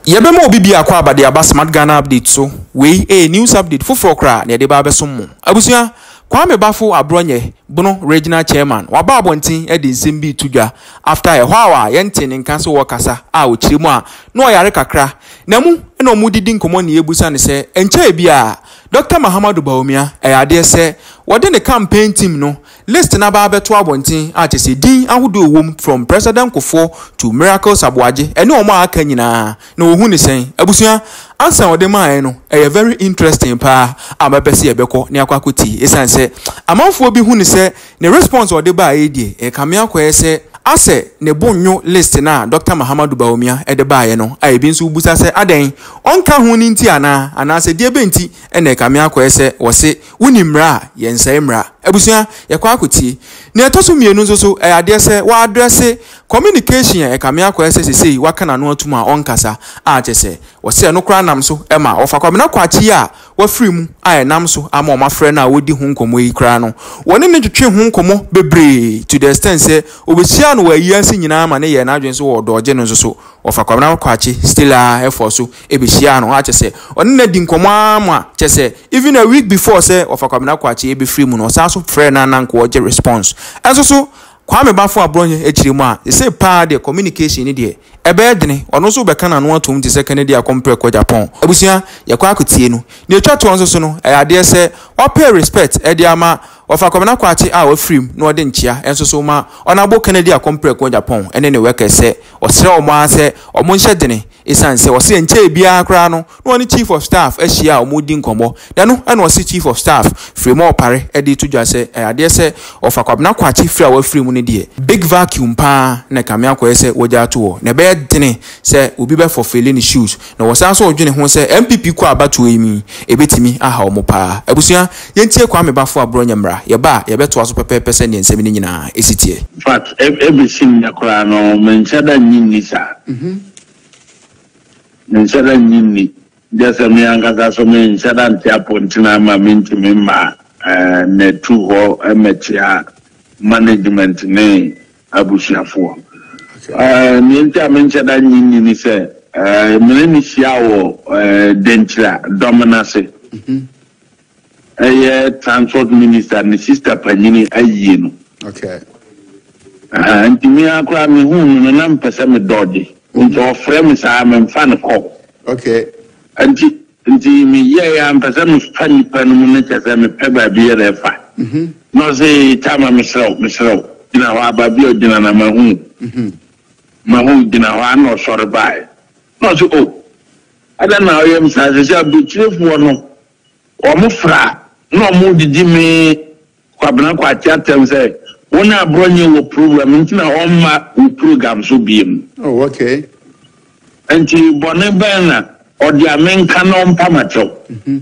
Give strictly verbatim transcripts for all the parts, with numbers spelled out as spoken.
Yebemo obi bia kwa abade aba smart Ghana update so we a news update foforo kra na de ba besom abusua kwa me bafo Abronye bono regional chairman waba abontin e de nsem bi tudwa after a hwawa yente ne nkan so wokasa a o chiremu a no yare kakra na mu na omu didi nkomo ne ebusa ne se enche bia Doctor Mahamudu Bawumia e ade se wode ne campaign team no list na ba beto abontin a chese din ahodo wom from President Kofi to Miracles Aboagye ene omo aka nyina na ohu ne sen abusua ansa wode man no e very interesting pa amabese ebeko ne akwakoti esanse amanfo bi hu ne se ne response wode ba edie e kame akwa se ase ne bonyo list na Doctor Mahamudu Bawumia e de baaye no a ebi nso busa se aden onka hu ni nti ana ana se die benti e na kame akwa se wo se wuni mra ye nsa mra abusua ye kwa akoti ne etoso mienu nso so e ade se wa address communication e kame akwa se sesei waka na no atuma onkasa a chese wo se no kra nam so e ma ofa kwamena kwachi a wa free mu a e nam so ama o mafre na wodi hu nkomo yi kra no woni ne twetwe hu nkomo bebre to the extent se obesia no wa yiansi nyina ma ne ye na adwen so wo doje no so ofa kwamena kwachi still a effort so e be sia no a chese oni na di nkomo ama chese even a week before se ofa kwamena kwachi e be free mu no sa so frɛ na na nko oje response enso so kwa me bafo Abronye echiremu a say pa de communication ni de ebe dene ono so be kana no atom ti se Canada compare ko Agyapong abusia ye kwa akotie no ne etwa to onso so no e ade se wa pay respect e de ama ofa kwamena kwachi a wa free no ode nchia enso so ma ona bo Canada compare ko Agyapong ene ne weka se osere omo ase omo nhye dene esanse ose nche bia kra no no oni chief of staff ahia omo di nkomo da no ene ose chief of staff free mo pare e de tudwa se e ade se ofa kwamena kwachi free a wa free mu ne de big vacuum pa na kame akwa se woja to ne be dene se obi be for filling shoes na wosan so odwene ho se M P P ko abato emi ebetimi aha omo pa abusua yentie kwa me bafo Abronye mra ye ba ye beto aso pepepe se ne nsem ni nyina esitie fact everything yakora no menchada nyinni sa mhm menchada nyinni jasa me anga so menchada ntiapo ntina ma minti memma eh ne tu ho emetia management ne abusuafo eh niente amenchada nyinni ni se eh meneni siawo eh dentra dominance mhm eh transport minister ni sister panyini ayi no okay ah ntimi akra me hu no na mpese me dodge nto frame sa me fan ko okay anti nti mi ye ya mpese me fan pan mu ne chese me peba bi ye refa mhm no se tama me sro me sro dina wa ba bi odina na ma hu mhm ma hu dina wa no sore bai no so o ada na o yem sa se abu chiefo no o mo fra no mo didi me kwabena kwa tiatem se wona Abronye wo program ntina o ma wo program so biem oh okay anti bone bena o di amenka no mpamacho mhm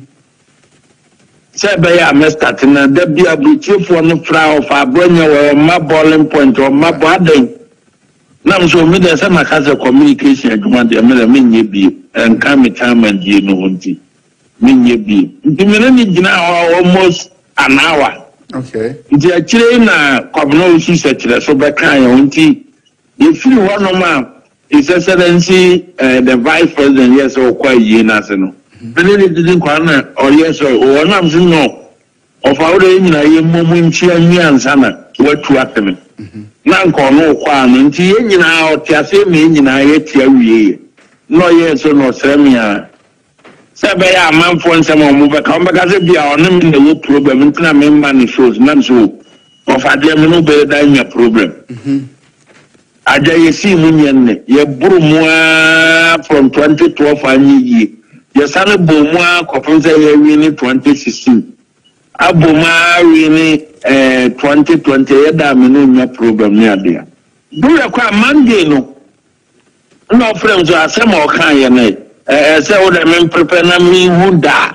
se be ya me start na da bia buchefo no fra of Abronye wo ma bowling point o ma boden nam so me dey say makase communication adwuma de me me nye bi enka me time and die no wonti me nye bi nti me ni gina almost an hour okay nti akire na kwabena osu sekire so be kan yo nti if you want no man his excellency uh, the vice president yes o kwa yi na se no bele ni didin kwa na o yes o na mzi no of our nyina ye momu nchi anyansa na watu ateme na nko no kwa no nti ye nyina o tiase me nyina ye tia wie no yes no semia sebe ya manfo nsema mo be ka mo be ka se bia onim ne wo problem ntina me man ni shows na so of ade me no be da nya problem mhm aja ye si mu nyenne ye buru mu from twenty twelve anyi yi ye sane bo mu akofo se ye wi ni twenty sixteen abo ma wi ni eh twenty twenty ye da me no nya problem ni ade do ya kwa Monday no no friends so asema o kan ye na eh say o da me prepare na me hu da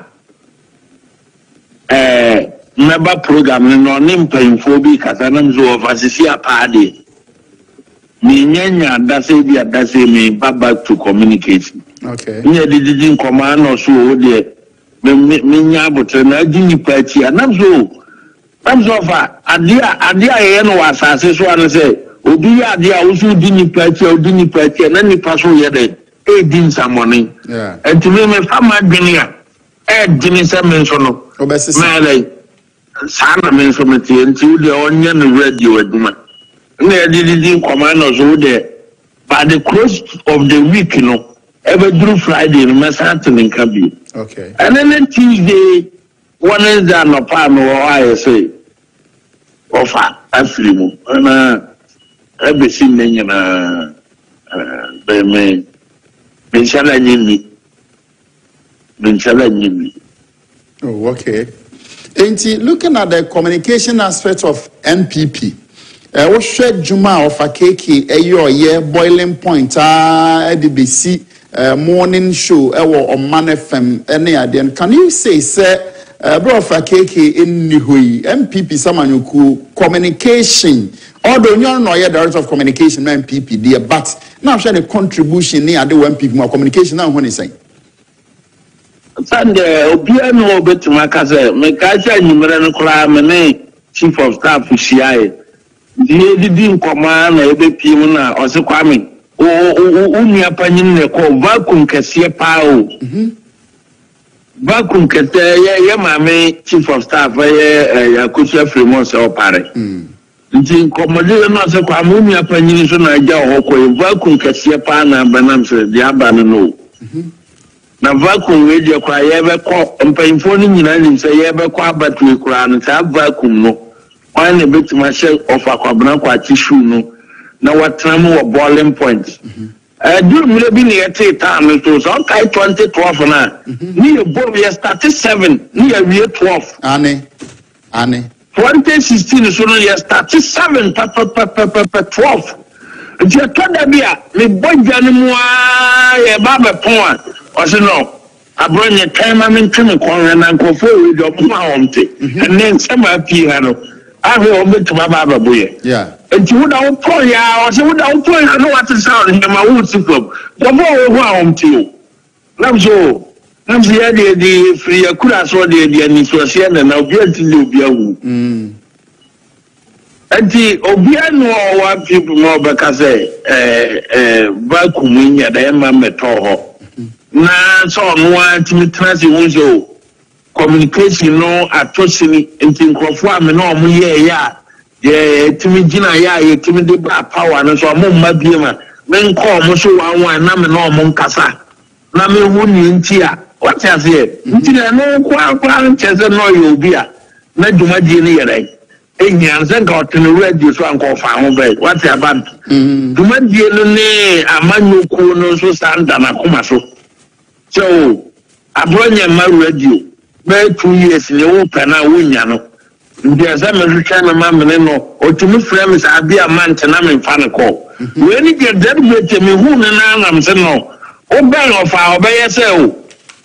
eh meba program ni no ni mpanyfo bi kasa na mzo ofasisi apade mi nyanya dase bi adase me back to communication okay nye didin command no so o de me me nya botre na agini party anamzo amzo fa adia adia ye no wasase so an say obi adia wo so di ni party o di ni party na ni paso ye de eighteen samoni yeah and to me me fama dunia e dini se me so no obesisi mele sana me so me tie nti de onye no radio aduma na e di di command so de by the close of the week you know every through Friday no me Saturday in Kabi okay and then Tuesday one is that no pa me wo I say wofa afrimu na ebesi nenya na be me Inshallah, Nini. Inshallah, Nini. Oh, okay. And looking at the communication aspect of N P P, uh, what shared Juma of a cake, a year boiling point, ah, D B C morning show, uh, on Man F M, any idea? Can you say, sir, uh, bro, of a cake in Nihui, N P P, someone who could communication, although you're not yet director of communication, N P P, dear, but now share the contribution near the one people more communication now when he say. Sunday, Obinim bit to my cousin, make I say you may cry chief of staff for C I A. The didn't command a bit pimuna or so coming. Oh, only a panini called vacuum cassia pow. Vacuum cassia, yeah, my chief of staff, a kucha free months or pare. Nti komode na se kwa mu mia panyin so na agya hokɔ vacuum kɛse pa na banam se de aba no na vacuum we de kwa ye be kɔ mpanyimfo ni nyina nim se ye be kɔ abatu kura no sa vacuum no wan ne betima hye ofa kwabena kwa tissue no na watram wo boiling point eh du mure bi ne yete time to so kai twenty twelve na ni ye bom ye start seven ni ye wie twelve ane ane twenty sixteen so no yes thirty-seven twelve je toda bia me bojja ni mu a ye ba be pon a o se no Abronye time me ntwe kon na nkofo we do ma wonte ne nsema pi ha no ahe o betuma ba ba boye yeah enti wo da wo pon ya o se wo da wo pon ha no what sound ne ma wo ti club go bo wo ha wonte o na so na mzia de de free akura so de de ani so se na na obi anti le obi awu mm anti obi anu wa people mo be ka say eh eh vacuum nya da ma meto ho na so no anti mitrasi wonzo communication no atosini anti nkofo am na omo ye ya ye timi gina ya ye timi de ba power no so mo ma bie ma men ko mo so wan wan na me na omo nkasa na me hu ni nti a what you say nti na no kwa kwa ncheze no yo bia na dwumadie ni yere enyan se ka otene radio so anko fa ho be what you about dwumadie no ne amanyoku no so sanda na kuma so so Abronye ma radio be two years le wo pana wo nya no ndi asa me hwetwa na ma mene no otumi frame sa bia man tena me fa ne ko we ni get that me me hu na na am se no o be no fa o be yese o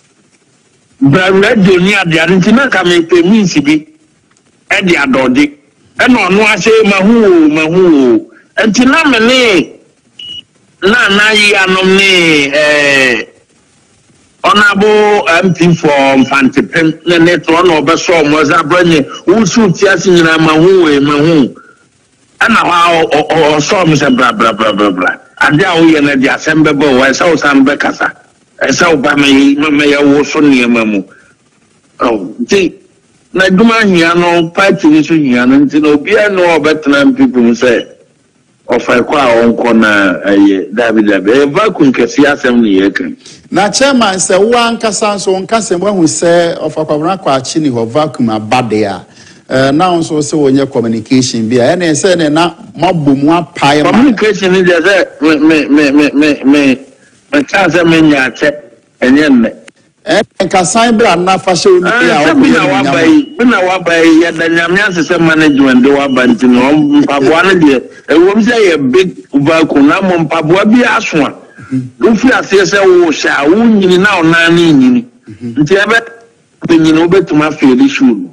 Bra radio ni ade ade ntina ka me pe means bi e de adode e no no ase mahu mahu ntina me ne na na yi anom ne eh honorable M P for Mfantepem ne ne to no be so mo za Abronye wo su ti ase nyina mahu e mahu ana ha o so mo se bra bra bra bra ade a wo ye na de asembe bo wa se o sam be kasa esa oba me me ya wo so ne mamu oh ti na duma hia no party ni so hia no nti no bia no obetna people say of kwa onko na eh David David vacuum kesi asem ni yekan na chairman say wan kasa so nkasa mo hu say of akwabra kwa chi ni ho vacuum abade a eh now so say wonye communication bia ene say ne na mabomu apae communication ni dey say me me me me me me chance me nya che enye me eh nkasa bra na fa she oni ya o bina wa bai bina wa bai ya da nyamya se management de wa banti no mpaboa no de e wo bi say big vacuum na mo mpaboa bi aso a wo fi ase se wo sha wo nyini na o na na nyini nti ebe nyini wo betuma fe di shoe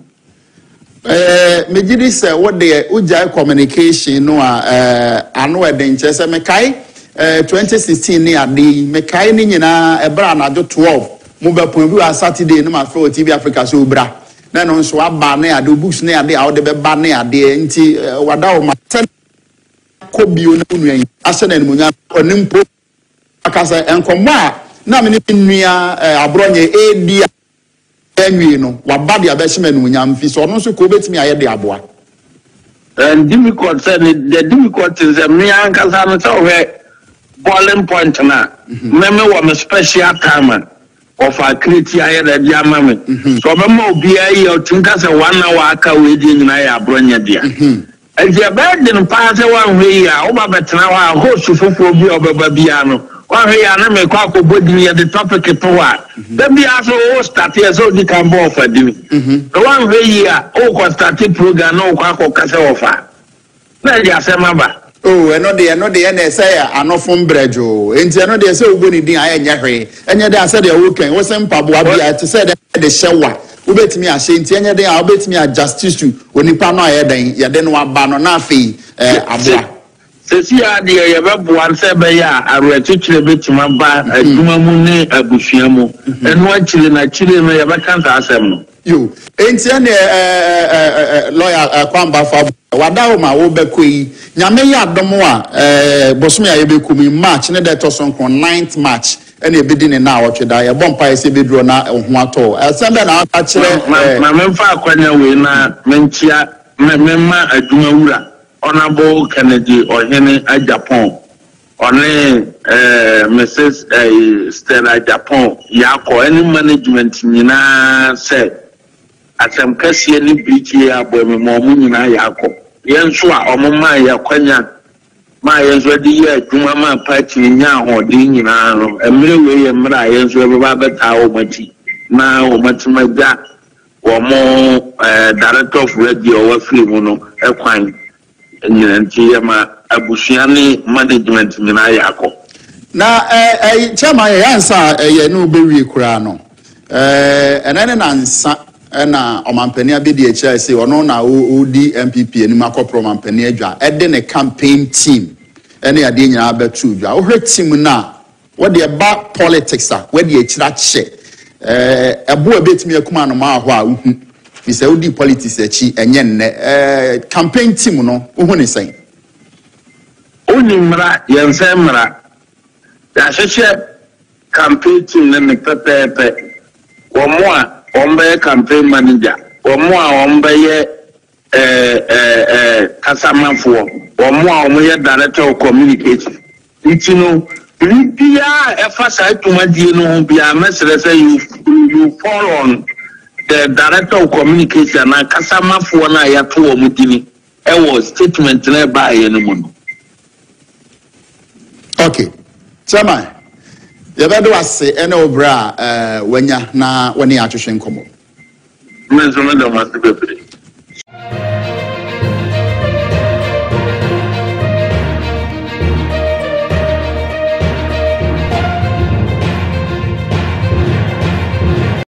eh megidi se wo de ujai communication no a eh ano e den che se me kai eh twenty sixteen ni ade me kai ni nyina e bra na jo twelve mo be pon bi a Saturday no ma for T V Africa so bra na no so aba na ade books na ade a wo de be ba na ade nti wada wo ma ten ko bio na nuan ase na nmunya onimpo akasa enkomwa na me nua Abronye edi enwi no waba de abehime no nyam fi so no so ko betimi aye de aboa. And difficult say the difficult is me ankasa no say we boiling point na me me wa me special time of a create aye de dia mama so me ma obi aye o tinka say one hour aka we di nyina ya Abronye dia e je be de no pa say one we ya o ba betena wa host fofo obi obaba bia no wa we ya na me kwa ko bodi ya the topic to wa dem bia so o start here so di kan bo for di the one we ya o ko start program no kwa ko kase ofa na ya say maba. Oh, eno de eno de na say anofo mbrejo enti eno de say ogoni din aye nya hwe enye de ase de woken wo sem paboa bia te say de de shewa wo betimi a hye enti enye de a wo betimi a justice to onipa no aye dan ye de no aba no na afi eh aboa sesi ya de ye be boa se be ya aro chichire betima ba aduma mu ne abusua mu eno achire na chire no ye be kan ta asem no yo enti ene eh lawyer kwamba fa wadawo ma wo bekoi nyame ya Adom a eh bosom ya yebekumi March ne that was on ninth March ene ebedi ne na awotweda ye bompa ese bedro na ho ato asembe na aka kire na memfa akwanya we na menchia memma aduma wura honorable Kennedy ohene Agyapong one eh Missus eh Stella Agyapong yakọ any management nyina say asem kase ni bichi abo me mo mu nyina yakọ yenso a omma yakwanya ma yenso di ye adwuma ma party nya hode nyina no emre we ye mra yenso be ba beta o mati na o mati maga wo mo director of radio wa free mu no ekwan nyina nti ye ma abusua ni management nyina yakọ na eh chama ye ansa ye no bewie kura no eh enene na nsa na omampani abedi e chia say ono na odi M P P enim akopro omampani adwa e de ne campaign team ene ade nyina betu dwa wo hwe team na wo de ba politics a wo de akira che eh ebo abetimi akuma no ma ho a wo hu fi say odi politics achi enye nne eh campaign team no wo hu ne sen oni mra yense mra ya sheche campaign team ne pepepe wo mo a ombe campaign manager omo a ombe ye eh eh eh kasamafo omo a omo ye director of communication ntino bia e fa sai tumadie no bia mesere say you you fall on the director of communication na kasamafo na ya to omo dini e was statement na ba ye no mo. Okay chairman yebedo ase ene obra eh wanya na wani atwehwe nkomo menzo na do mas bepre